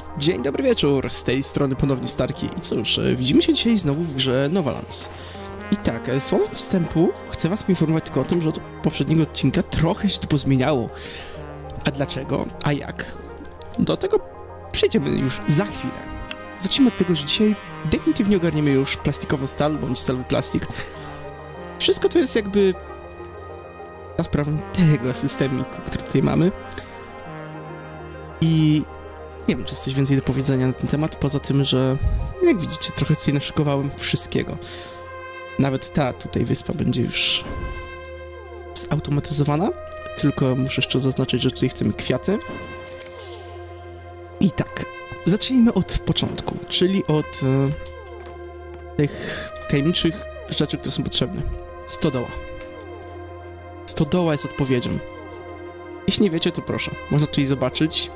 Dzień dobry wieczór, z tej strony ponownie Starki i cóż, widzimy się dzisiaj znowu w grze Novalands. I tak, słowem wstępu chcę was poinformować tylko o tym, że od poprzedniego odcinka trochę się to pozmieniało. A dlaczego? A jak? Do tego przejdziemy już za chwilę. Zacznijmy od tego, że dzisiaj definitywnie ogarniemy już plastikową stal, bądź stalowy plastik. Wszystko to jest jakby za sprawą tego systemiku, który tutaj mamy. I nie wiem, czy jest coś więcej do powiedzenia na ten temat, poza tym, że jak widzicie, trochę tutaj naszykowałem wszystkiego. Nawet ta tutaj wyspa będzie już zautomatyzowana, tylko muszę jeszcze zaznaczyć, że tutaj chcemy kwiaty. I tak, zacznijmy od początku, czyli od tych tajemniczych rzeczy, które są potrzebne. Stodoła. Stodoła jest odpowiedzią. Jeśli nie wiecie, to proszę, można tutaj zobaczyć.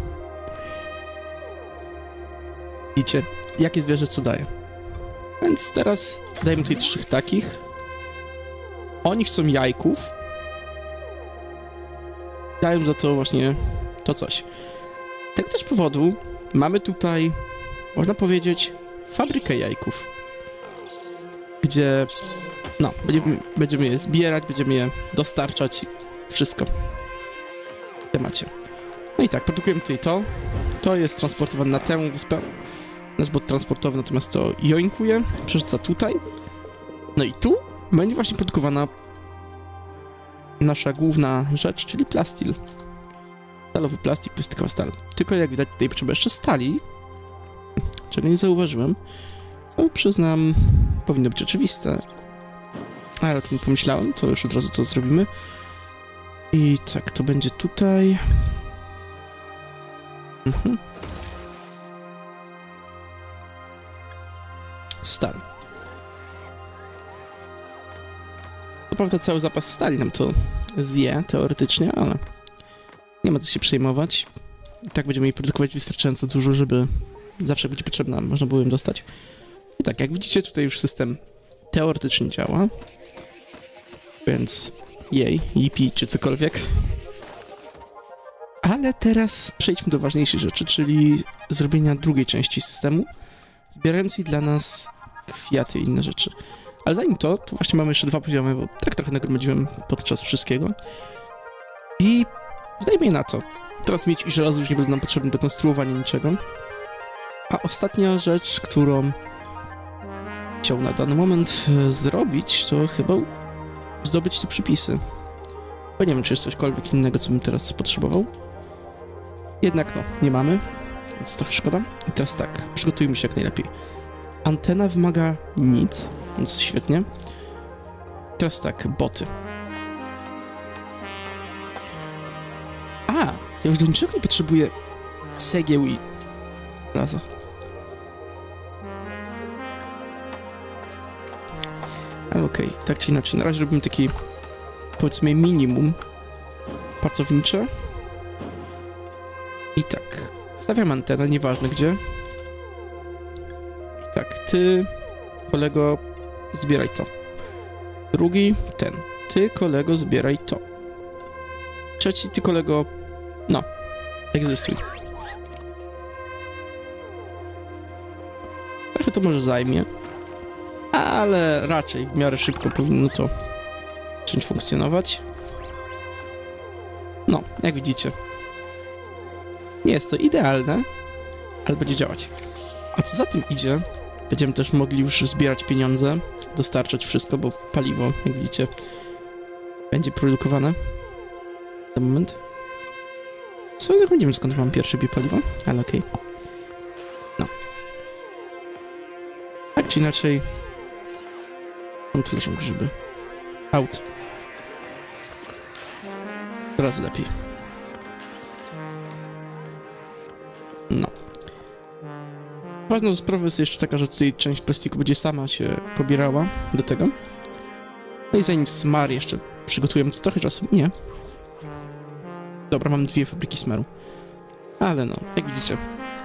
Widzicie, jakie zwierzę co daje. Więc teraz dajemy tutaj 3 takich. Oni chcą jajków. Dają za to właśnie to coś. Z tego też powodu mamy tutaj, można powiedzieć, fabrykę jajków. Gdzie, no, będziemy je zbierać, będziemy je dostarczać. Wszystko. W temacie. No i tak, produkujemy tutaj to. To jest transportowane na tę wyspę. Nasz bot transportowy natomiast to joinkuje, przerzuca tutaj. No i tu będzie właśnie produkowana nasza główna rzecz, czyli plastil. Stalowy plastik, plastikowa stal. Tylko jak widać tutaj potrzeba jeszcze stali, czego nie zauważyłem, co przyznam powinno być oczywiste. Ale o tym pomyślałem, to już od razu to zrobimy. I tak, to będzie tutaj. Stal. Co prawda cały zapas stali nam to zje, teoretycznie, ale nie ma co się przejmować. I tak będziemy jej produkować wystarczająco dużo, żeby zawsze będzie potrzebna, można było ją dostać. I tak, jak widzicie, tutaj już system teoretycznie działa. Więc jej, yippee czy cokolwiek. Ale teraz przejdźmy do ważniejszej rzeczy, czyli zrobienia drugiej części systemu, zbierającej dla nas kwiaty i inne rzeczy. Ale zanim to właśnie mamy jeszcze 2 poziomy, bo tak trochę nagromadziłem podczas wszystkiego. I dajmy na to. Teraz miedź i żelazo już nie będą nam potrzebne do konstruowania niczego. A ostatnia rzecz, którą chciał na dany moment zrobić, to chyba zdobyć te przypisy. Bo nie wiem, czy jest cośkolwiek innego, co bym teraz potrzebował. Jednak no, nie mamy, więc trochę szkoda. I teraz tak, przygotujmy się jak najlepiej. Antena wymaga nic, więc świetnie. Teraz tak, boty. A, ja już do niczego nie potrzebuję cegieł i żelaza. Ale okej, tak czy inaczej, na razie robimy taki, powiedzmy, minimum pracownicze. I tak, stawiam antenę, nieważne gdzie. I tak, ty, kolego, zbieraj to. Drugi, ten. Ty, kolego, zbieraj to. Trzeci, ty, kolego, no, egzystuj. Trochę to może zajmie, ale raczej w miarę szybko powinno to zacząć funkcjonować. No, jak widzicie. Nie jest to idealne, ale będzie działać. A co za tym idzie, będziemy też mogli już zbierać pieniądze, dostarczać wszystko, bo paliwo, jak widzicie, będzie produkowane. Na ten moment. Co ja nie wiem, skąd mam pierwsze biopaliwo, ale okej. No. Tak czy inaczej, tam tu leżą grzyby. Out. Coraz lepiej. No. Ważną sprawą jest jeszcze taka, że tutaj część plastiku będzie sama się pobierała do tego. No i zanim smar jeszcze przygotujemy, to trochę czasu nie. Dobra, mam 2 fabryki smaru. Ale no, jak widzicie.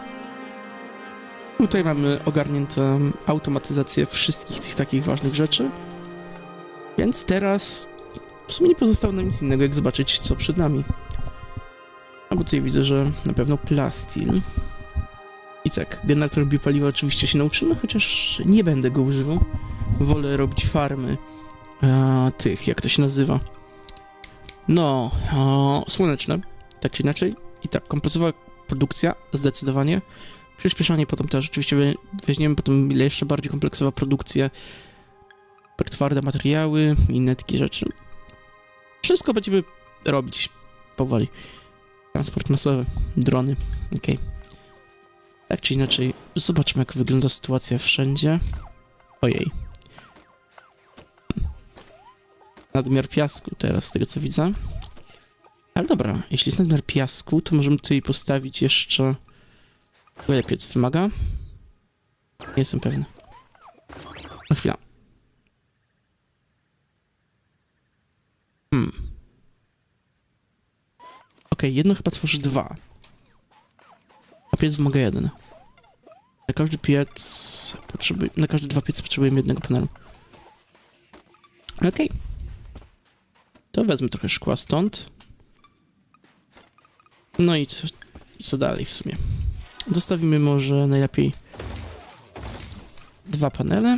Tutaj mamy ogarniętą automatyzację wszystkich tych takich ważnych rzeczy. Więc teraz w sumie nie pozostało nam nic innego, jak zobaczyć, co przed nami. A bo tutaj widzę, że na pewno plastil. I tak, generator biopaliwa oczywiście się nauczymy, chociaż nie będę go używał. Wolę robić farmy tych, jak to się nazywa. No, słoneczne, tak czy inaczej. I tak, kompleksowa produkcja, zdecydowanie. Przyspieszanie potem też oczywiście weźmiemy potem jeszcze bardziej kompleksowa produkcja. Twarde materiały, inne takie rzeczy. Wszystko będziemy robić powoli. Transport masowy, drony, okej. Tak czy inaczej, zobaczmy jak wygląda sytuacja wszędzie. Ojej. Nadmiar piasku teraz, z tego co widzę. Ale dobra, jeśli jest nadmiar piasku, to możemy tutaj postawić jeszcze... Ile piec wymaga? Nie jestem pewny. Na chwilę. Okej, jedno chyba tworzy 2. A piec wymaga 1. Na każdy piec potrzebuje... Na każde 2 piece potrzebujemy jednego panelu. Okej. To wezmę trochę szkła stąd. No i co dalej w sumie? Dostawimy może najlepiej 2 panele.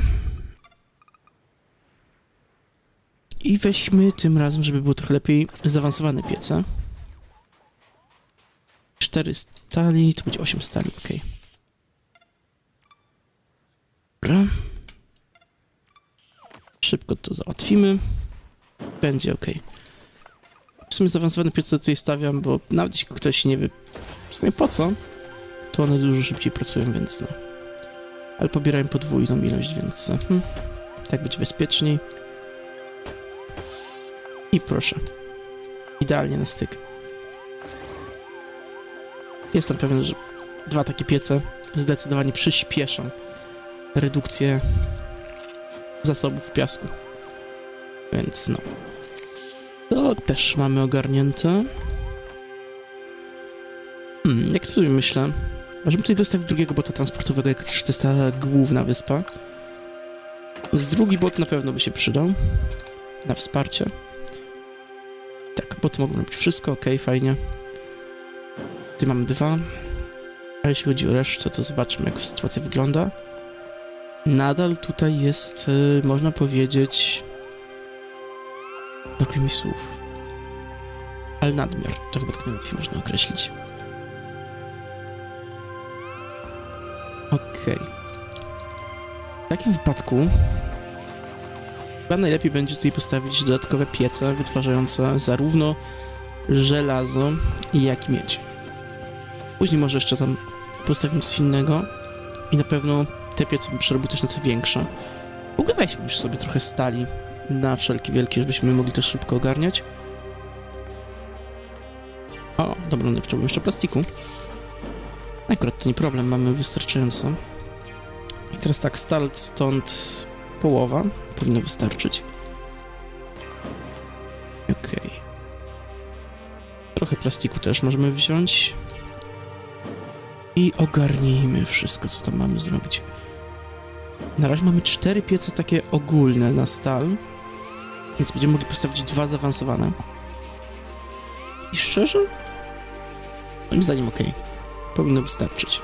I weźmy tym razem, żeby było trochę lepiej, zaawansowane piece. 4 stali, to będzie 8 stali, ok. Dobra. Szybko to załatwimy. Będzie ok. W sumie zaawansowane piece tutaj stawiam, bo nawet jeśli ktoś nie wie w sumie po co, to one dużo szybciej pracują, więc no. Ale pobierają podwójną ilość, więc tak będzie bezpieczniej. I proszę. Idealnie na styk. Jestem pewien, że 2 takie piece zdecydowanie przyspieszą redukcję zasobów piasku. Więc no. To też mamy ogarnięte. Jak sobie myślę, możemy tutaj dostawić drugiego bota transportowego, jak to jest ta główna wyspa. Z drugi bot na pewno by się przydał. Na wsparcie. Tak, boty mogą robić wszystko, ok, fajnie. Tutaj mamy 2. A jeśli chodzi o resztę, to zobaczmy, jak sytuacja wygląda. Nadal tutaj jest, można powiedzieć... Brakuje mi słów. Ale nadmiar, to chyba tak najłatwiej można określić. Okej. W takim wypadku chyba najlepiej będzie tutaj postawić dodatkowe piece wytwarzające zarówno żelazo, jak i miedź. Później może jeszcze tam postawimy coś innego i na pewno te piece bym przerobił też na co większe. W ogóle weźmy już sobie trochę stali na wszelkie wielkie, żebyśmy mogli to szybko ogarniać. O, dobra, nie potrzebujemy jeszcze plastiku. Akurat to nie problem, mamy wystarczająco. I teraz tak, stal stąd połowa powinno wystarczyć. Okej. Trochę plastiku też możemy wziąć. I ogarnijmy wszystko, co tam mamy zrobić. Na razie mamy 4 piece takie ogólne na stal, więc będziemy mogli postawić 2 zaawansowane. I szczerze? Moim zdaniem ok. Powinno wystarczyć.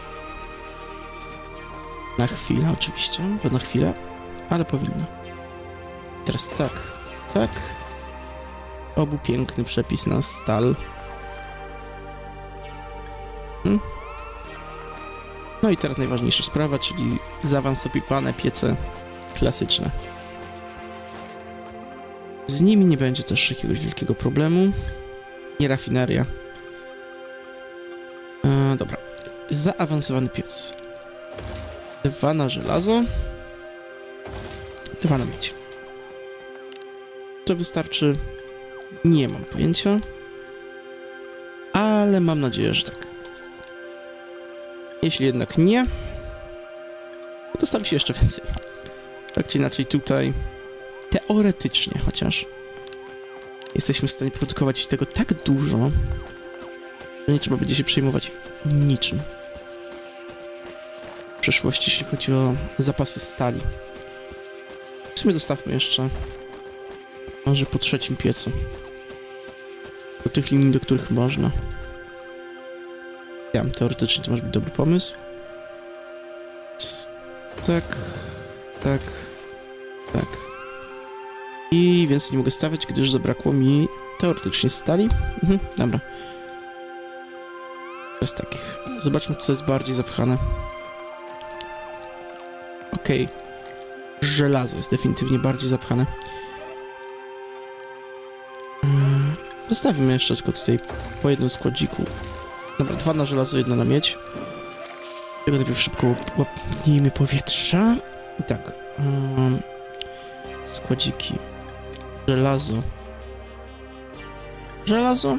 Na chwilę oczywiście, bo na chwilę, ale powinno. Teraz tak, tak. Obu piękny przepis na stal. No i teraz najważniejsza sprawa, czyli zaawansowane piece klasyczne. Z nimi nie będzie też jakiegoś wielkiego problemu. Nie rafineria. Dobra. Zaawansowany piec. 2 na żelazo. 2 na miedź. To wystarczy? Nie mam pojęcia. Ale mam nadzieję, że tak. Jeśli jednak nie, to dostawi się jeszcze więcej. Tak czy inaczej tutaj, teoretycznie chociaż, jesteśmy w stanie produkować tego tak dużo, że nie trzeba będzie się przejmować niczym. W przyszłości, jeśli chodzi o zapasy stali. W sumie dostawmy jeszcze może po 3. piecu. Do tych linii, do których można. Ja, teoretycznie to może być dobry pomysł. tak, tak, tak. I więcej nie mogę stawiać, gdyż zabrakło mi teoretycznie stali. Dobra. Teraz takich. Zobaczmy, co jest bardziej zapchane. Okej. Żelazo jest definitywnie bardziej zapchane. Zostawimy jeszcze tylko tutaj po jednym składziku. Dobra, 2 na żelazo, 1 na miedź. Tylko najpierw szybko łapnijmy powietrza. I tak. Składziki. Żelazo. Żelazo.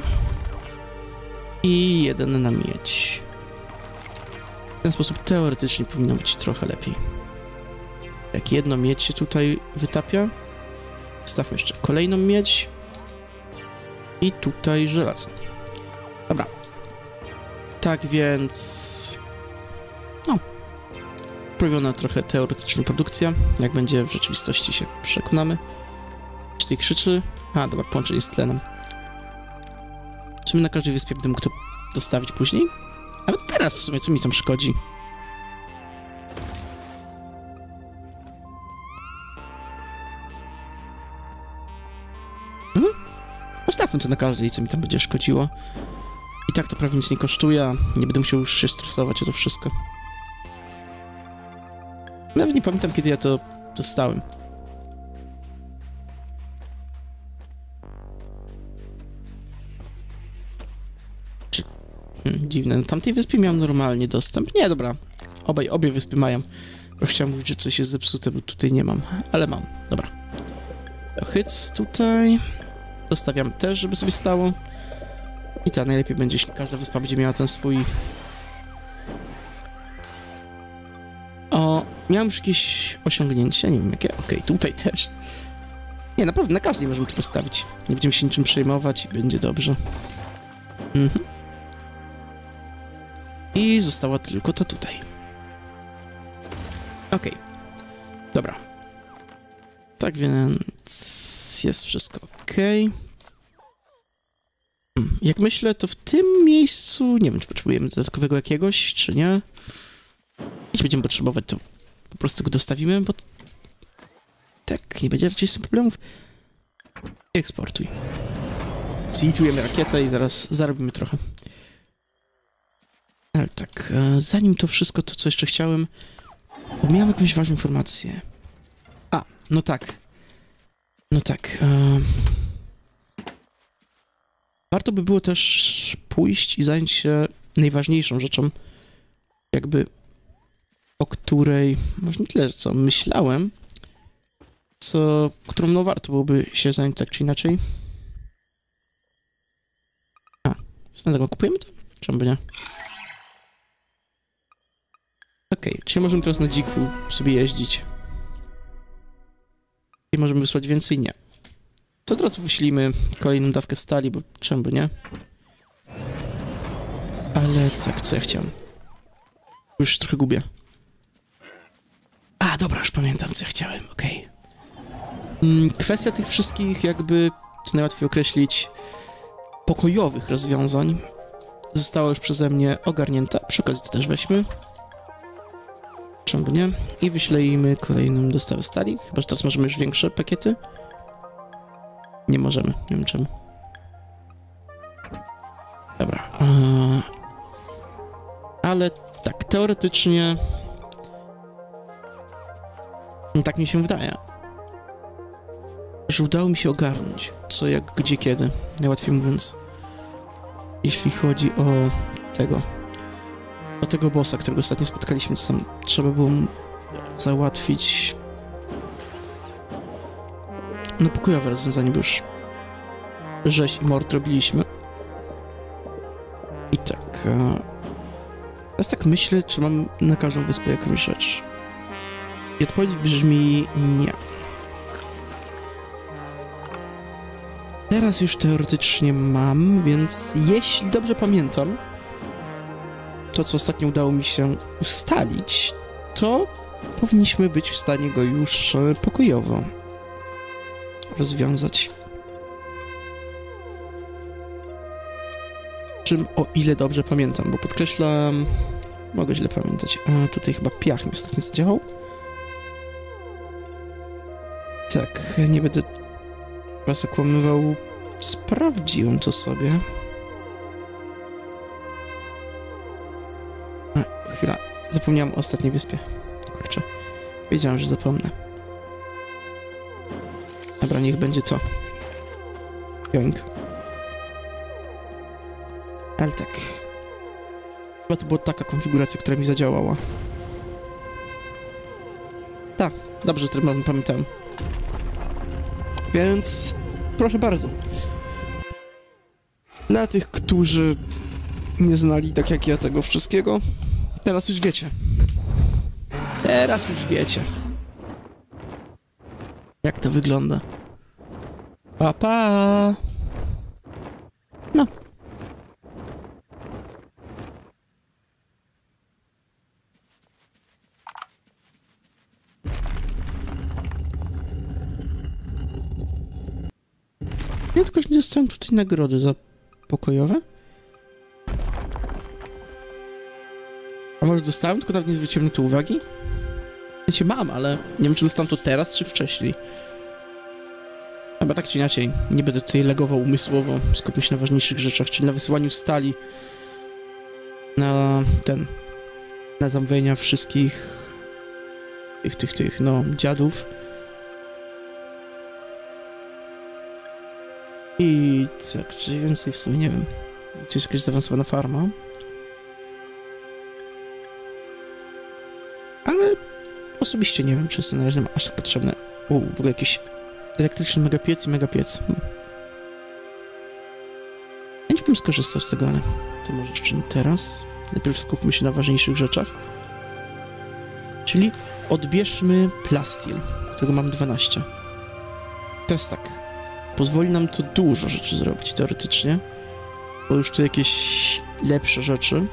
I 1 na miedź. W ten sposób teoretycznie powinno być trochę lepiej. Jak jedno miedź się tutaj wytapia, wstawmy jeszcze kolejną miedź i tutaj żelazo. Dobra. Tak więc... No. Uprawiona trochę teoretycznie produkcja. Jak będzie w rzeczywistości, się przekonamy. Czy tutaj krzyczy? A, dobra, połączenie z tlenem. Czy my na każdej wyspie będę mógł to dostawić później? Nawet teraz w sumie, co mi tam szkodzi? Postawmy to na każdej, co mi tam będzie szkodziło. I tak to prawie nic nie kosztuje, nie będę musiał już się stresować o to wszystko. Nawet nie pamiętam, kiedy ja to dostałem. Dziwne, na tamtej wyspie miałem normalnie dostęp. Nie, dobra. Obie wyspy mają. Bo chciałem mówić, że coś jest zepsute, bo tutaj nie mam. Ale mam, dobra. Hyc tutaj. Zostawiam też, żeby sobie stało. I tak, najlepiej będzie, jeśli każda wyspa będzie miała ten swój... O, miałem już jakieś osiągnięcie, nie wiem jakie. Okej, tutaj też. Nie, naprawdę, na każdej możemy to postawić. Nie będziemy się niczym przejmować i będzie dobrze. I została tylko ta tutaj. Okej. Dobra. Tak więc jest wszystko okej. Jak myślę, to w tym miejscu... Nie wiem, czy potrzebujemy dodatkowego jakiegoś, czy nie. Jeśli będziemy potrzebować, to po prostu go dostawimy, bo... Tak, nie będzie raczej z tym problemów. Eksportuj. Zlitujemy rakietę i zaraz zarobimy trochę. Ale tak, zanim to wszystko, to co jeszcze chciałem... Bo miałem jakąś ważną informację. A, no tak. No tak, warto by było też pójść i zająć się najważniejszą rzeczą, jakby o której, może nie tyle, co myślałem, którą no warto byłoby się zająć tak czy inaczej. A, kupujemy to? Czemu by nie? Okej, czyli możemy teraz na dziku sobie jeździć. I możemy wysłać więcej? Nie. To od razu wyślimy kolejną dawkę stali, bo czemu by nie? Ale tak, co ja chciałem? Już trochę gubię. A, dobra, już pamiętam, co ja chciałem, okej. Kwestia tych wszystkich, jakby, co najłatwiej określić, pokojowych rozwiązań została już przeze mnie ogarnięta. Przy okazji to też weźmy. Czemu by nie? I wyślejmy kolejną dostawę stali. Chyba, że teraz możemy już większe pakiety. Nie możemy, nie wiem czemu. Dobra. Ale tak, teoretycznie... Tak mi się wydaje. Że udało mi się ogarnąć, co, jak, gdzie, kiedy. Najłatwiej mówiąc. Jeśli chodzi o tego... O tego bossa, którego ostatnio spotkaliśmy, co tam trzeba było załatwić... No pokojowe rozwiązanie, bo już rzeź i mord robiliśmy. I tak... Teraz tak myślę, czy mam na każdą wyspę jakąś rzecz. I odpowiedź brzmi nie. Teraz już teoretycznie mam, więc jeśli dobrze pamiętam, to co ostatnio udało mi się ustalić, to powinniśmy być w stanie go już pokojowo rozwiązać. Czym, o ile dobrze pamiętam, bo podkreślam, mogę źle pamiętać. A tutaj chyba piach mi ostatnio zadziałał. Tak, nie będę was okłamywał. Sprawdziłem to sobie. Chwila, zapomniałem o ostatniej wyspie. Kurczę, wiedziałem, że zapomnę. Dobra, niech będzie to. Joink. Ale tak. Chyba to była taka konfiguracja, która mi zadziałała. Tak, dobrze, że tym razem pamiętałem. Więc proszę bardzo. Dla tych, którzy nie znali tak jak ja tego wszystkiego, teraz już wiecie. Teraz już wiecie. Jak to wygląda. Pa, pa. No. Ja tylko nie dostałem tutaj nagrody za pokojowe. A może dostałem, tylko nawet nie zwróciłem na to uwagi? Ja się mam, ale nie wiem, czy dostałem to teraz, czy wcześniej. Chyba tak czy inaczej, nie będę tutaj legował umysłowo, skupię się na ważniejszych rzeczach, czyli na wysyłaniu stali, na zamówienia wszystkich no, dziadów. I tak, czy więcej w sumie, nie wiem. Czy jest jakaś zaawansowana farma? Ale osobiście nie wiem, czy jest to na razie aż tak potrzebne. W ogóle jakiś elektryczny megapiec i megapiec. Ja nie bym skorzystał z tego, ale to może jeszcze nie teraz. Najpierw skupmy się na ważniejszych rzeczach. Czyli odbierzmy plastil, którego mam 12. Teraz tak. Pozwoli nam to dużo rzeczy zrobić, teoretycznie. Bo już tu jakieś lepsze rzeczy.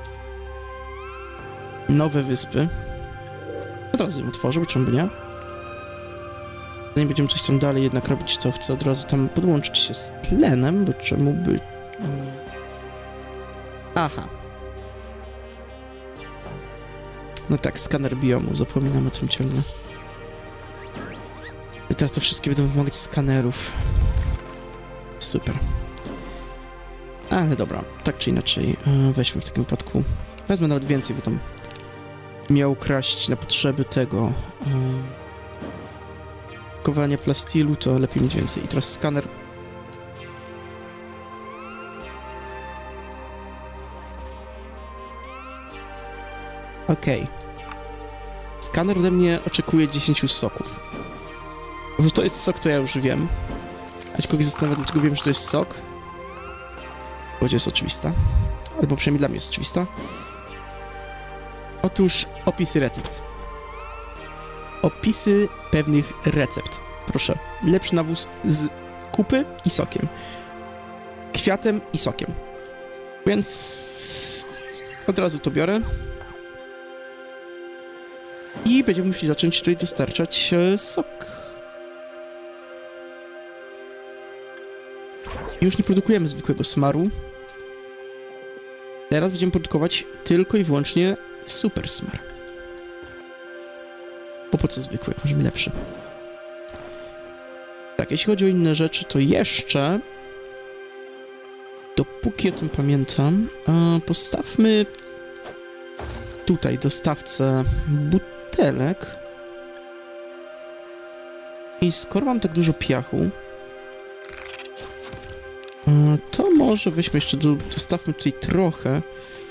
Nowe wyspy. Od razu ją otworzę, bo czemu by nie? Zanim będziemy coś tam dalej jednak robić, to chcę od razu tam podłączyć się z tlenem, bo czemu by... Aha. No tak, skaner biomu, zapominam o tym ciągle. I teraz to wszystkie będą wymagać skanerów. Super. Ale dobra, tak czy inaczej, weźmy w takim wypadku. Wezmę nawet więcej, bo tam miał kraść na potrzeby tego kowania plastilu, to lepiej mieć więcej. I teraz skaner. Okej. Skaner ode mnie oczekuje 10 soków. Że to jest sok, to ja już wiem. A ci kogoś zastanawia, dlaczego wiem, że to jest sok. Bo jest oczywista. Albo przynajmniej dla mnie jest oczywista. Otóż opisy recept. Opisy pewnych recept. Proszę. Lepszy nawóz z kupy i sokiem. Kwiatem i sokiem. Więc od razu to biorę. I będziemy musieli zacząć tutaj dostarczać sok. Już nie produkujemy zwykłego smaru. Teraz będziemy produkować tylko i wyłącznie super smar. Bo po co zwykły, jak możemy lepszy. Tak, jeśli chodzi o inne rzeczy, to jeszcze... Dopóki o tym pamiętam, postawmy tutaj dostawcę butelek. I skoro mam tak dużo piachu, to może weźmy jeszcze, dostawmy tutaj trochę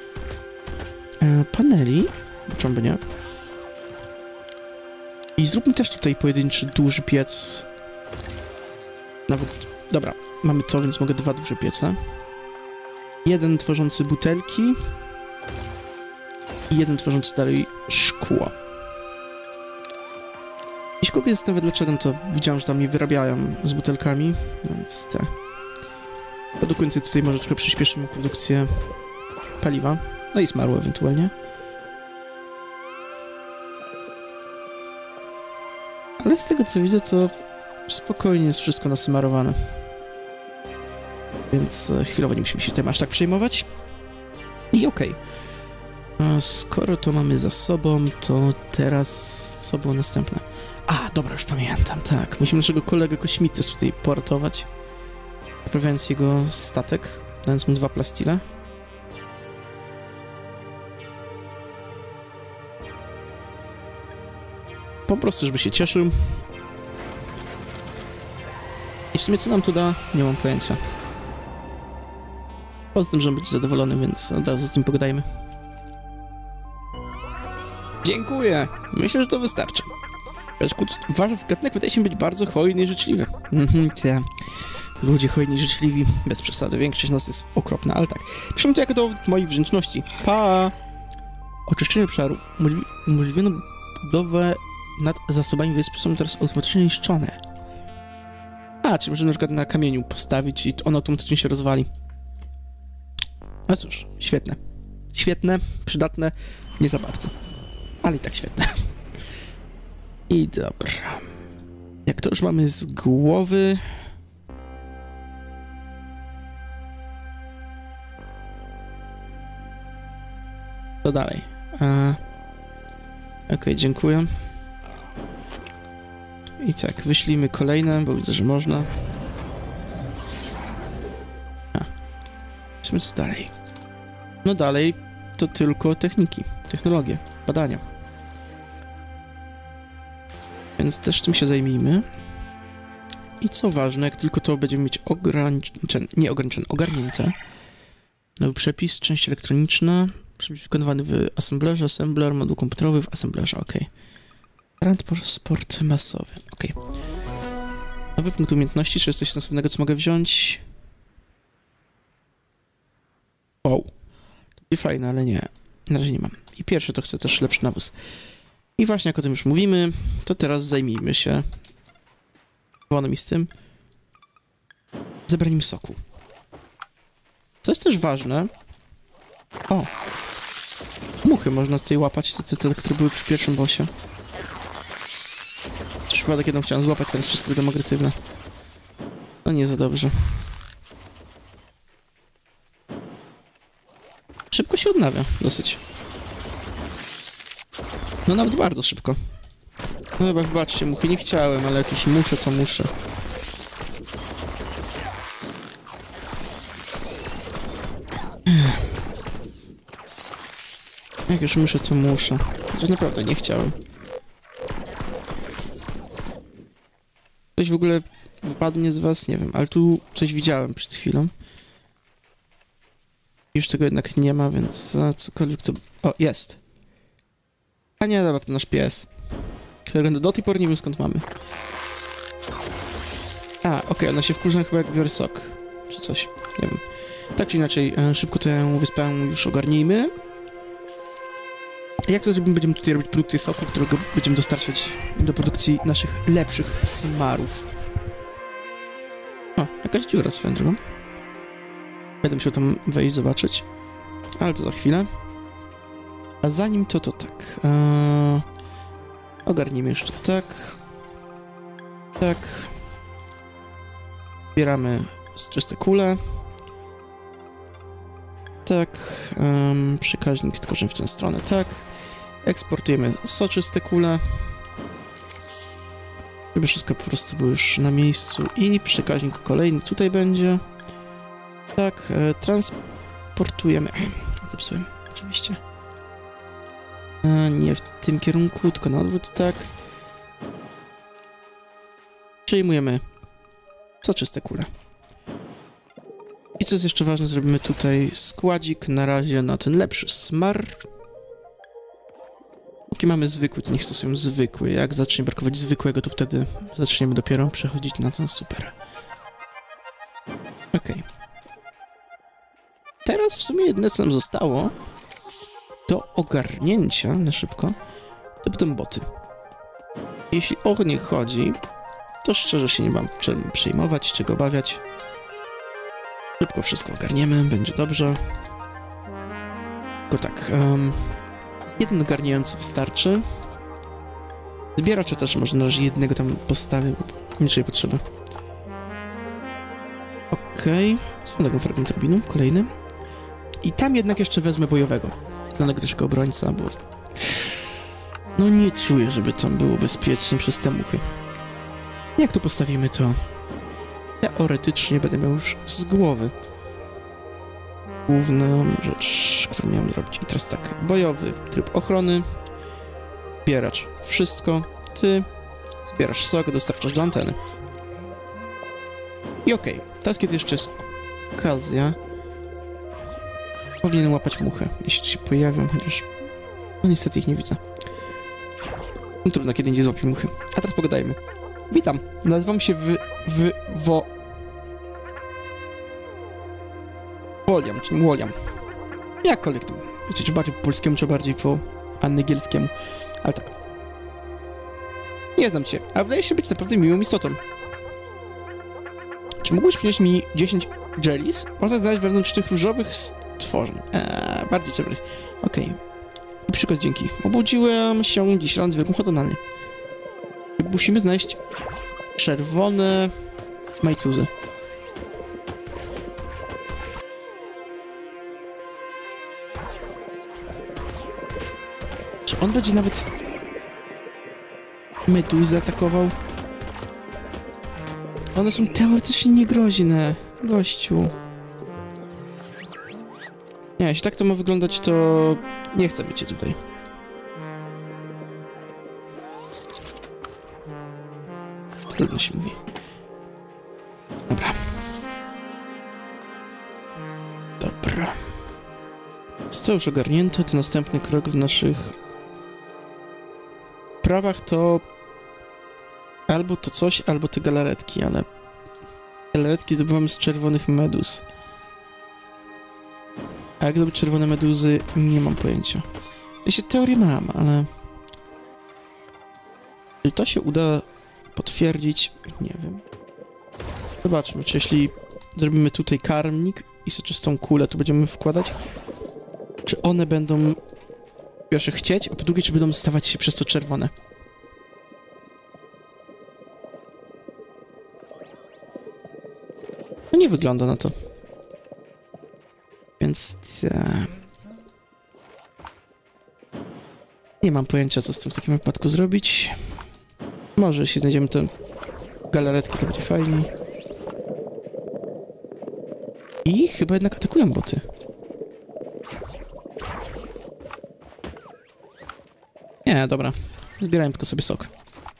paneli, czemu by nie? I zróbmy też tutaj pojedynczy, duży piec. Nawet, dobra, mamy to, więc mogę 2 duże piece. Jeden tworzący butelki i jeden tworzący dalej szkło. Jeśli kogoś zastanawia dlaczego, no to widziałem, że tam nie wyrabiają z butelkami, więc te... Do końca tutaj może trochę przyspieszymy produkcję paliwa, no i smaru ewentualnie. Ale z tego co widzę, to spokojnie jest wszystko nasmarowane. Więc chwilowo nie musimy się tym aż tak przejmować. I okej. A skoro to mamy za sobą, to teraz co było następne? A, dobra, już pamiętam, tak. Musimy naszego kolegę kosmity tutaj poratować. Naprawiając jego statek, dając mu 2 plastile. Po prostu, żeby się cieszył. I w sumie co nam to da? Nie mam pojęcia. Poza tym, żeby być zadowolonym, więc od razu z nim pogadajmy. Dziękuję. Myślę, że to wystarczy. Wasz gatunek wydaje się być bardzo hojny i życzliwy. Ludzie hojni i życzliwi, bez przesady. Większość z nas jest okropna, ale tak. Piszemy to jako dowód mojej wdzięczności. Pa! Oczyszczenie obszaru. Umożliwiono budowę nad zasobami wyspy, są teraz automatycznie niszczone. A, czyli możemy na przykład na kamieniu postawić i on automatycznie się rozwali. No cóż, świetne. Świetne, przydatne, nie za bardzo. Ale i tak świetne. I dobra. Jak to już mamy z głowy... To dalej. Okej, dziękuję. I tak, wyślijmy kolejne, bo widzę, że można. Co dalej? No dalej to tylko techniki, technologie, badania. Więc też tym się zajmijmy. I co ważne, jak tylko to będziemy mieć ogarnięte. Nowy przepis, część elektroniczna, przepis wykonywany w assemblerze, assembler, moduł komputerowy w assemblerze, ok. Transport masowy, ok. Nowy punkt umiejętności, czy jest coś sensownego, co mogę wziąć? Wow. To będzie fajne, ale nie. Na razie nie mam. I pierwsze to chcę też lepszy nawóz. I właśnie jak o tym już mówimy, to teraz zajmijmy się wolno mi z tym zebraniem soku. Co jest też ważne... O! Muchy można tutaj łapać, te, które były przy pierwszym bossie. Przypadek jedną chciałem złapać, teraz wszystko będą agresywne. No nie za dobrze. Szybko się odnawia, dosyć. No nawet bardzo szybko. No dobra, wybaczcie, muchy nie chciałem, ale jak już muszę, to muszę. Jak już muszę, to muszę. Chociaż naprawdę nie chciałem. Coś w ogóle wypadnie z was? Nie wiem, ale tu coś widziałem przed chwilą. Już tego jednak nie ma, więc cokolwiek to... O, jest! A nie, dobra, to nasz pies. Którego do tej pory nie wiem skąd mamy. A, okej, ona się wkurza chyba jak biorę sok. Czy coś, nie wiem. Tak czy inaczej, szybko tę wyspę już ogarnijmy. Jak to będziemy tutaj robić produkcję soku, którego będziemy dostarczać do produkcji naszych lepszych smarów. O, jakaś dziura swoją drogą. Będę musiał tam wejść, zobaczyć. Ale to za chwilę. A zanim to tak. Ogarnijmy jeszcze tak. Tak. Zbieramy czyste kule. Tak. Przekaźnik tylko że w tę stronę, tak. Eksportujemy soczyste kule. Żeby wszystko po prostu było już na miejscu. I przekaźnik kolejny tutaj będzie. Tak. Transportujemy. Zepsułem, oczywiście. Nie w tym kierunku, tylko na odwrót, tak. Przejmujemy soczyste kule. I co jest jeszcze ważne, zrobimy tutaj składzik na razie na ten lepszy smar. Póki mamy zwykły, to niech stosują zwykły. Jak zacznie brakować zwykłego, to wtedy zaczniemy dopiero przechodzić na ten super. Okej. Teraz w sumie jedyne, co nam zostało do ogarnięcia na szybko, to będą boty. Jeśli o nie chodzi, to szczerze się nie mam czym przejmować, czego obawiać. Szybko wszystko ogarniemy, będzie dobrze. Tylko tak, jeden ogarniający wystarczy. Zbieracza też może na razie jednego tam postawię, niczej potrzeby. Okej, swoją fragment rubinu, kolejny. I tam jednak jeszcze wezmę bojowego. danego też obrońca, bo... No nie czuję, żeby tam było bezpiecznie przez te muchy. Jak tu postawimy to? Teoretycznie będę miał już z głowy główną rzecz, którą miałem zrobić. I teraz tak, bojowy tryb ochrony, zbieracz wszystko, ty zbierasz sok, dostarczasz do anteny. I okej, teraz kiedy jeszcze jest okazja, powinienem łapać muchę, jeśli się pojawią, chociaż no niestety ich nie widzę. No trudno, kiedy indziej złapię muchy. A teraz pogadajmy. Witam, nazywam się Woliam, czyli Woliam. Jakkolwiek to, wiecie, czy bardziej po polskiemu, czy bardziej po angielskiemu. Ale tak. Nie znam cię, ale wydaje się być naprawdę miłą istotą. Czy mógłbyś przynieść mi 10 jellies? Można znaleźć wewnątrz tych różowych stworzeń. Bardziej czerwonych. Okej. Przykład dzięki. Obudziłem się dziś rano z wielką ochotą na nie. Musimy znaleźć czerwone majtuzy. Czy on będzie nawet meduzę atakował? One są teoretycznie niegroźne, gościu. Nie, jeśli tak to ma wyglądać, to nie chcę być tutaj. Trudno się mówi. Dobra. Dobra. Jest to już ogarnięte, to następny krok w naszych prawach to albo to coś, albo te galaretki, ale galaretki zdobywamy z czerwonych meduz. A jak zdobyć czerwone meduzy, nie mam pojęcia. Ja się teorię mam, ale... Czy to się uda potwierdzić? Nie wiem. Zobaczmy, czy jeśli zrobimy tutaj karmnik i soczystą kulę tu będziemy wkładać, czy one będą po pierwsze chcieć, a po drugie, czy będą stawać się przez to czerwone. No nie wygląda na to. Więc... Nie mam pojęcia, co z tym w takim wypadku zrobić. Może jeśli znajdziemy te galaretki, to będzie fajniej. I chyba jednak atakują boty. Nie, dobra. Zbierałem tylko sobie sok.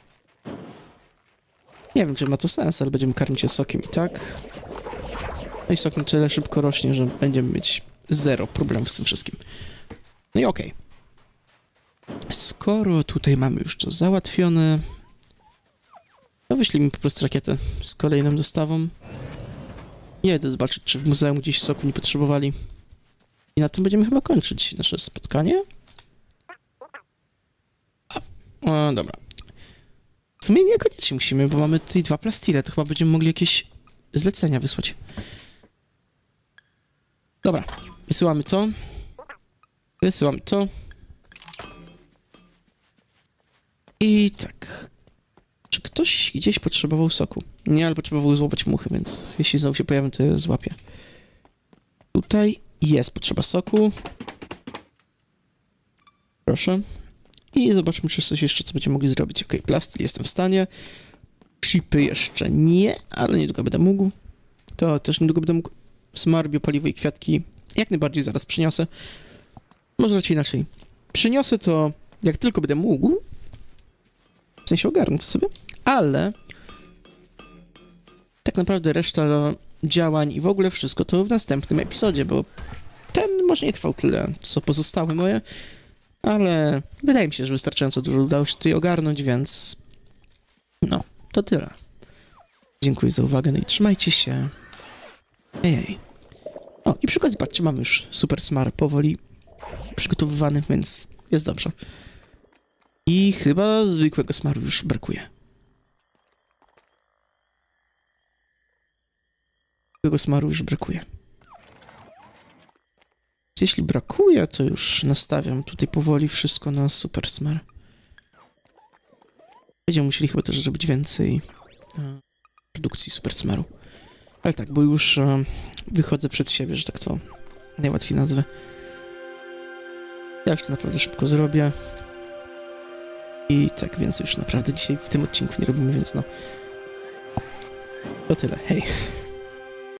Nie wiem, czy ma to sens, ale będziemy karmić się sokiem i tak. No i sok na tyle szybko rośnie, że będziemy mieć zero problemów z tym wszystkim. No i okej. Skoro tutaj mamy już to załatwione, to wyślij mi po prostu rakietę z kolejną dostawą. Jedę zobaczyć, czy w muzeum gdzieś soku nie potrzebowali. I na tym będziemy chyba kończyć nasze spotkanie. O, dobra. W sumie niekoniecznie musimy, bo mamy tutaj 2 plastile, to chyba będziemy mogli jakieś zlecenia wysłać. Dobra, wysyłamy to. Wysyłamy to. I tak. Czy ktoś gdzieś potrzebował soku? Nie, ale potrzebował złapać muchy, więc jeśli znowu się pojawią, to je złapię. Tutaj jest potrzeba soku. Proszę. I zobaczmy, czy coś jeszcze, co będziemy mogli zrobić. Ok, plastik jestem w stanie. Chipy jeszcze nie, ale niedługo będę mógł. To też niedługo będę mógł. Smar, biopaliwo i kwiatki jak najbardziej zaraz przyniosę. Może raczej inaczej. Przyniosę to, jak tylko będę mógł. W sensie ogarnę to sobie. Ale tak naprawdę reszta działań i w ogóle wszystko to w następnym epizodzie, bo ten może nie trwał tyle, co pozostałe moje, ale wydaje mi się, że wystarczająco dużo udało się tutaj ogarnąć, więc no, to tyle. Dziękuję za uwagę, no i trzymajcie się. Ej. O, i przy okazji, patrzcie, mamy już Super Smar powoli przygotowywany, więc jest dobrze. I chyba zwykłego smaru już brakuje. Zwykłego smaru już brakuje. Jeśli brakuje, to już nastawiam tutaj powoli wszystko na Super Smar. Będziemy musieli chyba też zrobić więcej produkcji Super Smaru. Ale tak, bo już wychodzę przed siebie, że tak to najłatwiej nazwę. Ja już to naprawdę szybko zrobię. I tak, więcej już naprawdę dzisiaj w tym odcinku nie robimy, więc no... To tyle, hej.